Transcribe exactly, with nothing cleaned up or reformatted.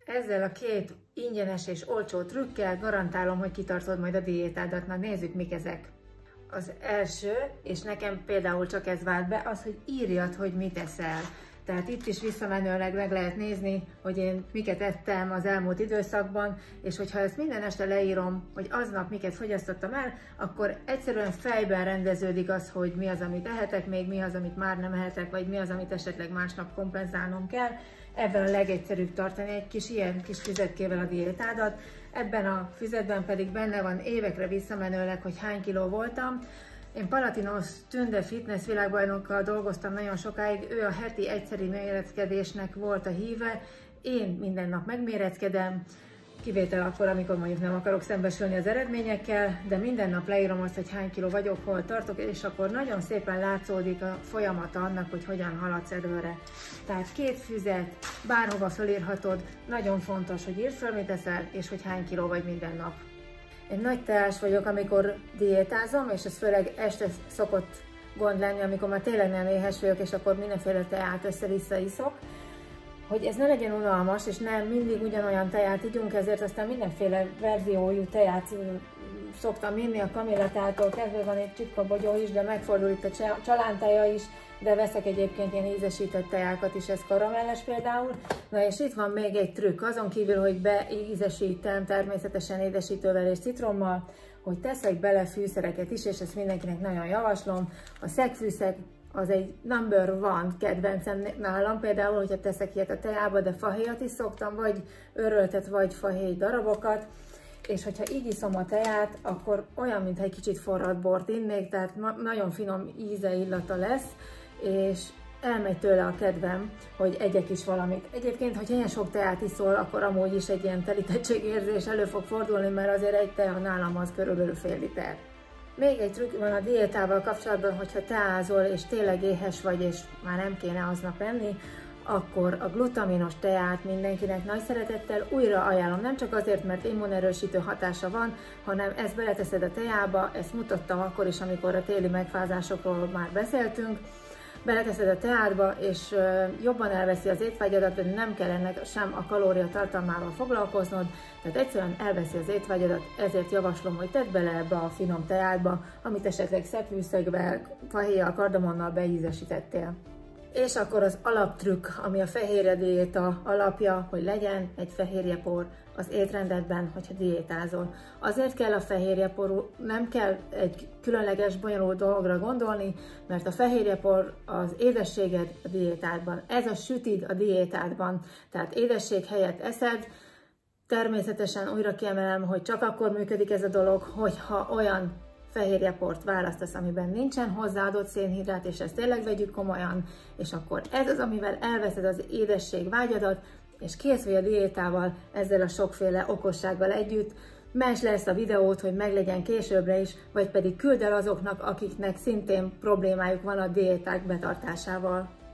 Ezzel a két ingyenes és olcsó trükkel garantálom, hogy kitartod majd a diétádat. Na nézzük, mik ezek. Az első, és nekem például csak ez vált be, az, hogy írjad, hogy mit eszel. Tehát itt is visszamenőleg meg lehet nézni, hogy én miket ettem az elmúlt időszakban, és hogyha ezt minden este leírom, hogy aznap miket fogyasztottam el, akkor egyszerűen fejben rendeződik az, hogy mi az, amit ehetek még, mi az, amit már nem ehetek, vagy mi az, amit esetleg másnap kompenzálnom kell. Ebben a legegyszerűbb tartani egy kis ilyen kis füzetkével a diétádat. Ebben a füzetben pedig benne van évekre visszamenőleg, hogy hány kiló voltam. Én Palatinos Tünde fitness világbajnokkal dolgoztam nagyon sokáig, ő a heti egyszeri méreckedésnek volt a híve. Én minden nap megméreckedem, kivétel akkor, amikor mondjuk nem akarok szembesülni az eredményekkel, de minden nap leírom azt, hogy hány kiló vagyok, hol tartok, és akkor nagyon szépen látszódik a folyamata annak, hogy hogyan haladsz előre. Tehát két füzet, bárhova felírhatod, nagyon fontos, hogy írd fel, mit eszel, és hogy hány kiló vagy minden nap. Én nagy teás vagyok, amikor diétázom, és ez főleg este szokott gond lenni, amikor már tényleg nem éhes vagyok, és akkor mindenféle teát össze-vissza iszok. Hogy ez ne legyen unalmas, és nem mindig ugyanolyan teját ígyunk, ezért aztán mindenféle verziójú teját szoktam inni, a kamillatától kezdve van egy csitka bogyó is, de megfordul itt a csalánteja is, de veszek egyébként ilyen ízesített tejákat is, ez karamelles például. Na és itt van még egy trükk, azon kívül, hogy beízesítem természetesen édesítővel és citrommal, hogy teszek bele fűszereket is, és ezt mindenkinek nagyon javaslom. A szegfűszeg az egy number one kedvencem nálam, például, hogyha teszek ilyet a teába, de fahéjat is szoktam, vagy öröltet, vagy fahéj darabokat, és hogyha így iszom a teját, akkor olyan, mintha egy kicsit forrad bort innék, tehát na nagyon finom íze, illata lesz, és elmegy tőle a kedvem, hogy egyek is valamit. Egyébként, hogyha ilyen sok teát iszol, akkor amúgy is egy ilyen telítettségérzés elő fog fordulni, mert azért egy tea nálam az körülbelül fél liter. Még egy trükk van a diétával kapcsolatban, hogyha teázol, és tényleg éhes vagy, és már nem kéne aznap enni, akkor a glutaminos teát mindenkinek nagy szeretettel újra ajánlom. Nem csak azért, mert immunerősítő hatása van, hanem ezt beleteszed a teába, ezt mutattam akkor is, amikor a téli megfázásokról már beszéltünk. Beleteszed a teádba, és jobban elveszi az étvágyadat, de nem kell ennek sem a kalória tartalmával foglalkoznod, tehát egyszerűen elveszi az étvágyadat, ezért javaslom, hogy tedd bele ebbe a finom teádba, amit esetleg szegfűszeggel, fahéjjal, kardamonnal beízesítettél. És akkor az alaptrükk, ami a fehérje diéta alapja, hogy legyen egy fehérjepor az étrendedben, hogyha diétázol. Azért kell a fehérjepor, nem kell egy különleges, bonyolult dologra gondolni, mert a fehérjepor az édességed a diétádban. Ez a sütid a diétádban, tehát édesség helyett eszed. Természetesen újra kiemelem, hogy csak akkor működik ez a dolog, hogyha olyan fehérjeport választasz, amiben nincsen hozzáadott szénhidrát, és ezt tényleg vegyük komolyan, és akkor ez az, amivel elveszed az édesség vágyadat, és kész vagy a diétával, ezzel a sokféle okossággal együtt. Mentsd le ezt a videót, hogy meglegyen későbbre is, vagy pedig küld el azoknak, akiknek szintén problémájuk van a diéták betartásával.